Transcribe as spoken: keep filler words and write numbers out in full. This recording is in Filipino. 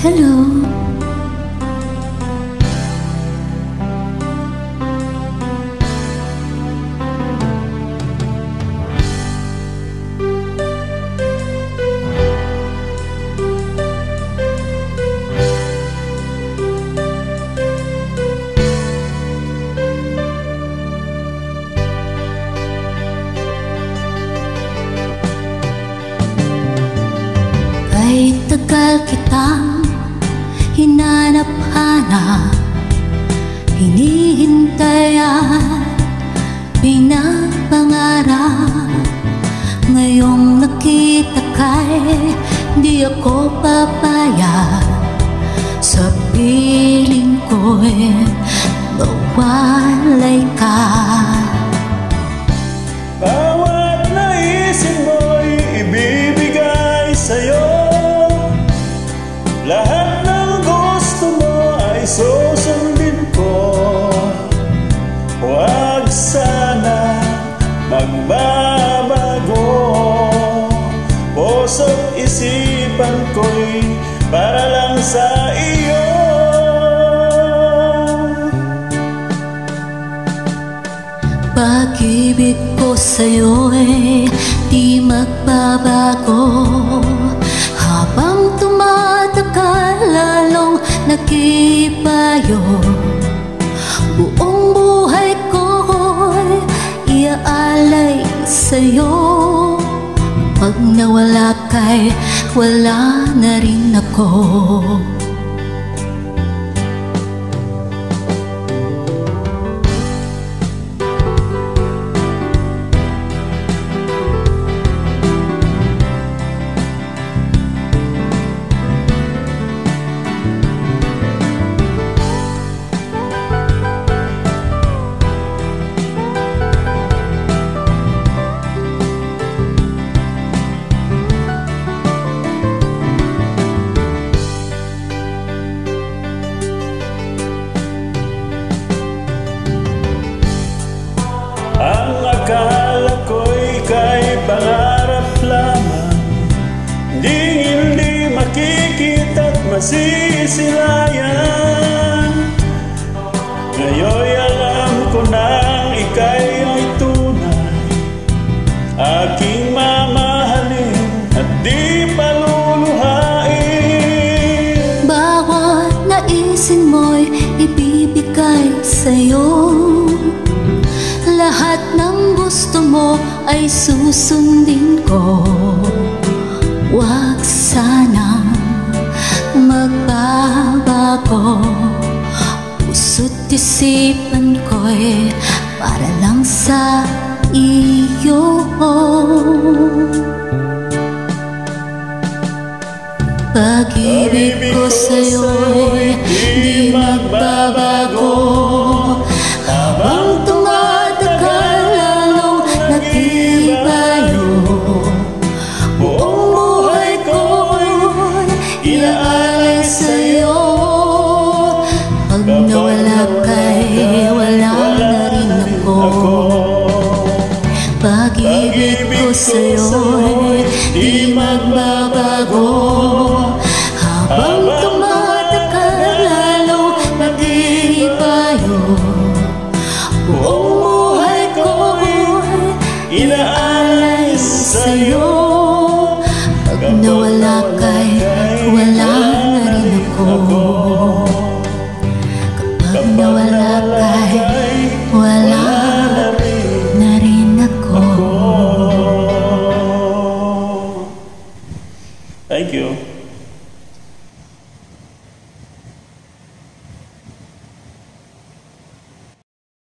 Hello. Kay tagal kitang hinanap-hanap, hinihintay at pinapangarap. Ngayong nakita kay di ako papayag. Sa piling ko'y mawalay ka. Bawat naisin mo'y ibibigay sa'yo. Lahat ng gusto mo ay susundin ko. Huwag sana magbabago. Puso't isipan ko'y para lang sa iyo. Pag-ibig ko sa'yo'y di magbabago. Habang tumatagal lalong nakipayo. Buong buhay ko'y iaalay sa'yo. Pag nawala ka'y wala na rin ako. Ang akala ko'y kay pangarap lamang, Di hindi makikita't masisilayan. Ngayon'y alam ko nang ika'y ay tunay, aking mamahalin at di paluluhain. Bawat naisin mo'y ibibigay sa'yo. Lahat ng gusto mo ay susundin ko. Huwag sanang magbabago. Puso't isipan ko'y para lang sa iyo. Pag-ibig ko sa'yo'y di magbabago. Habang tumatagal lalong nakibayo. Buong buhay ko'y iaalay sa'yo. Pag nawala ka'y wala na rin ako. Pag-ibig ko sa'yo'y di magbabago. Habang tumatagal lalong nakibayo. Buong buhay ko'y inaalay sa'yo. Pag nawala ka'y wala na rin ako.